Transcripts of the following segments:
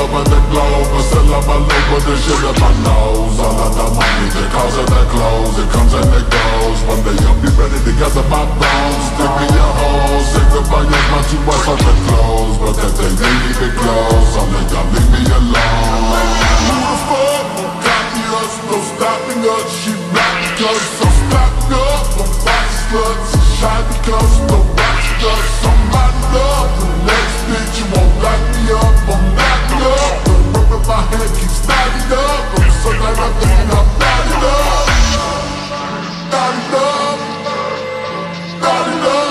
over the globe, but still I'm alone with this shit in my nose. All of the money, the cars and the clothes, it comes and it goes. One day I'll be ready to gather my bones. Give me a hole, say goodbye, yes, my two boys on the clothes, but that they leave it close. All of y'all leave me alone. Who the fuck won't copy us? No stopping us. She blocked us, so stop up. Don't box sluts, shy because no box sluts. Somebody love the next bitch, you won't lock me up. I'm knocking up. The rub in my head keeps starting up. I'm so glad I'm thinking I'm knotted up. Knotted up. Knotted up.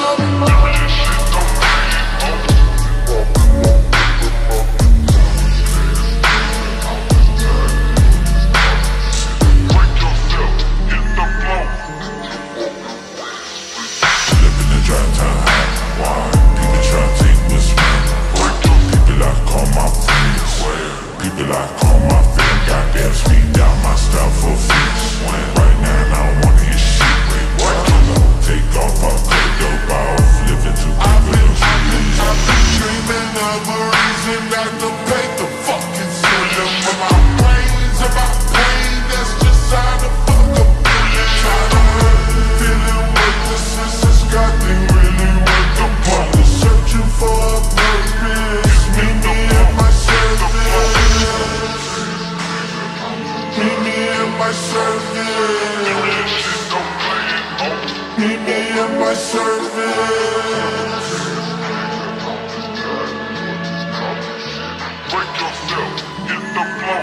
Meet me at my service. Break yourself, get the flow.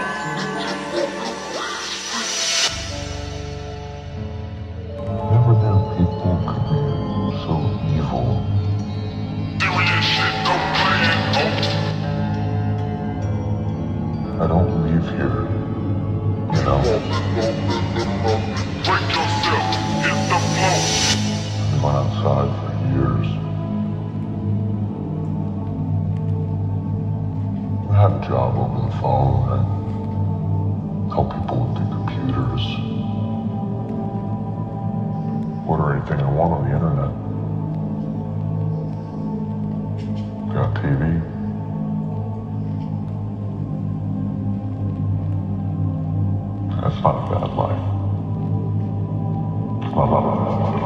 Never knew people could be so evil. Serious shit, don't play it, I don't leave here, you know. Break yourself, get the flow. I went outside for years. I had a job over the phone. I helped people with the computers. Order anything I want on the internet. Got TV. That's not a bad life. I love it.